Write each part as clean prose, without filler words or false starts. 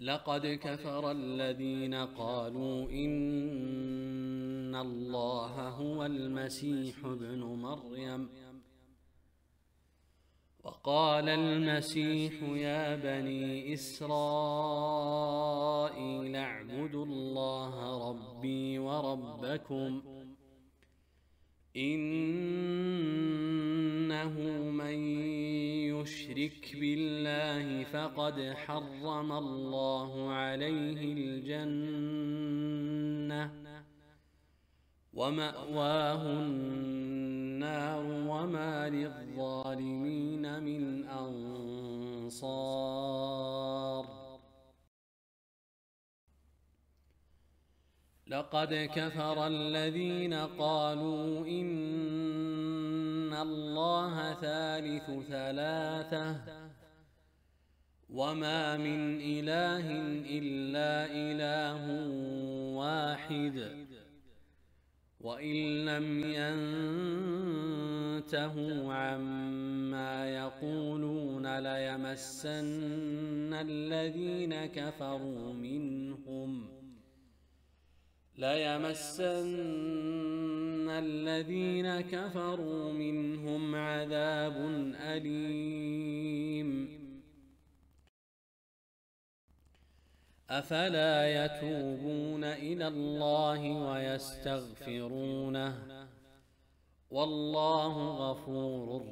لقد كفر الذين قالوا إن الله هو المسيح ابن مريم وقال المسيح يا بني إسرائيل اعبدوا الله ربي وربكم إنه من يشرك بالله فقد حرم الله عليه الجنة ومأواه النار وما للظالمين من أنصار. لقد كفر الذين قالوا إن الله ثالث ثلاثة وما من إله إلا إله واحد وإن لم ينتهوا عما يقولون ليمسن الذين كفروا منهم عذاب أليم. أفلا يتوبون إلى الله ويستغفرونه والله غفور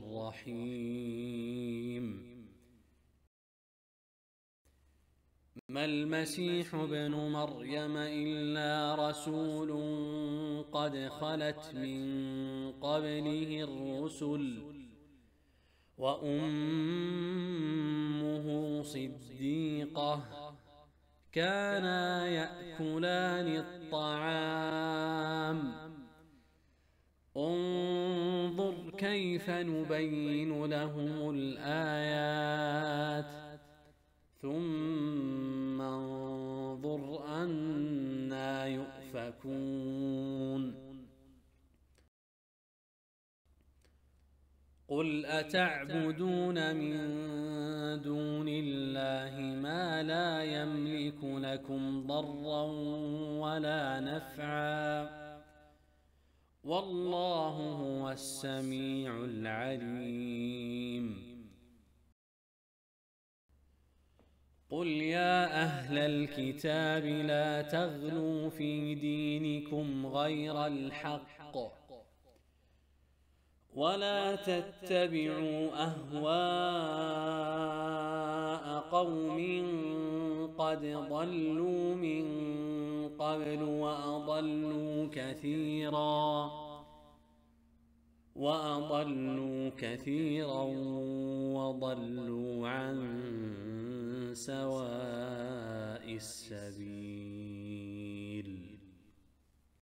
رحيم. ما المسيح ابن مريم إلا رسول قد خلت من قبله الرسل وأمه صديقة كانا يأكلان الطعام انظر كيف نبين لهم الآيات ثم انظر أنى يؤفكون. قل أتعبدون من دون الله ما لا يملك لكم ضرا ولا نفعا والله هو السميع العليم. قل يا أهل الكتاب لا تغلوا في دينكم غير الحق ولا تتبعوا أهواء قوم قد ضلوا من قبل وأضلوا كثيرا وضلوا عن سواء السبيل.